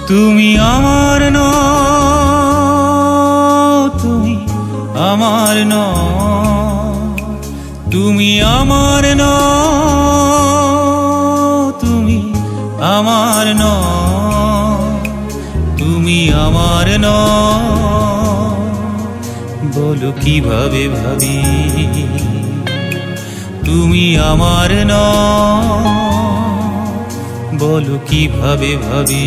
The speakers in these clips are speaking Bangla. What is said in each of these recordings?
তুমি আমার নও, তুমি আমার নও, তুমি আমার নও, তুমি আমার নও, তুমি আমার নও। বলো কিভাবে ভাবি তুমি আমার নও, বলো কিভাবে ভাবি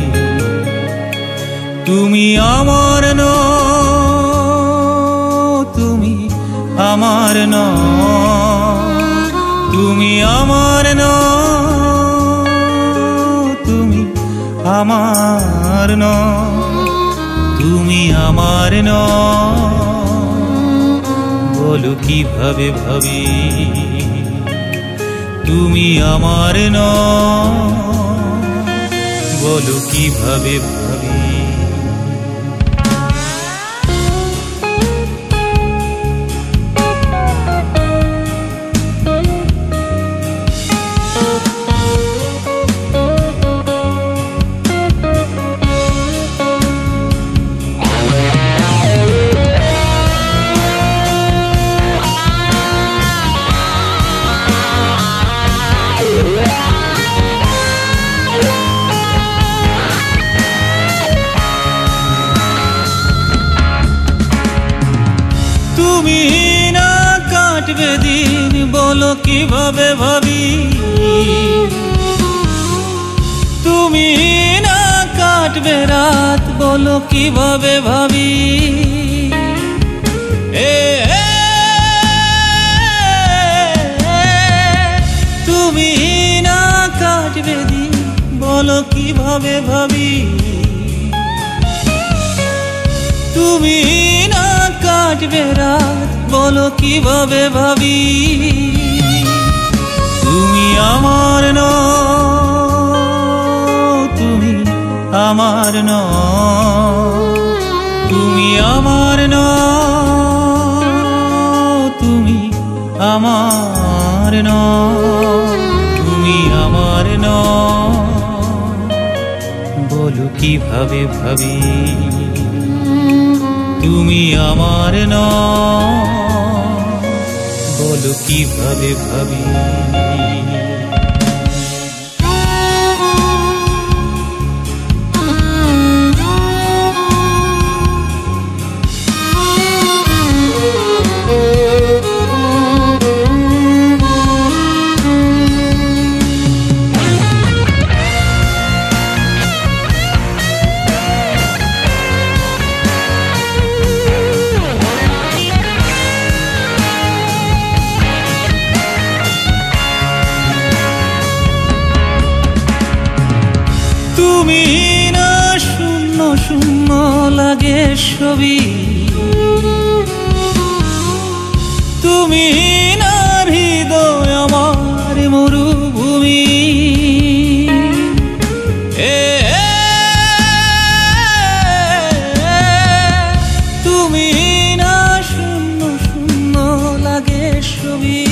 তুমি আমার নও, তুমি আমার নও, তুমি আমার নও, তুমি আমার নও, তুমি আমার নও। বলো কিভাবে ভাবি তুমি আমার নও, বলো কিভাবে ভাবি। তুমি না কাটবে দিন, বলো কিভাবে ভাবি তুমি না কাটবে রাত, বলো কিভাবে ভাবি। তুমি না কাটবে দিন, বলো কিভাবে ভাবি তুমি না কাটবে রাত, বলো কিভাবে ভাবি। তুমি আমার নও, তুমি আমার নও, তুমি আমার নও, তুমি আমার নও, তুমি আমার নও। বলো কিভাবে ভাবি তুমি আমার নও, বলো কিভাবে ভাবি। তুমি না শূন্য শূন্য লাগে ছবি, তুমি না হৃদয় আমার মরুভূমি। তুমি না শূন্য শূন্য লাগে ছবি,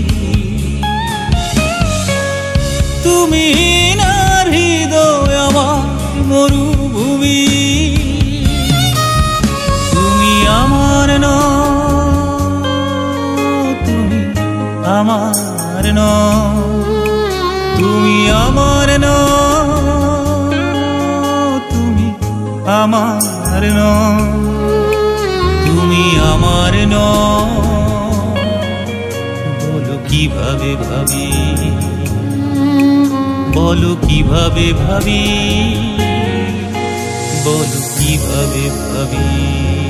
তুমি না হৃদয় আমার মরুভূমি। তুমি আমার নও, তুমি আমার নও, তুমি আমার নও, তুমি আমার নও, তুমি আমার নও। বলো কিভাবে ভাবি, বলো কিভাবে ভাবি, বলো কিভাবে ভাবি।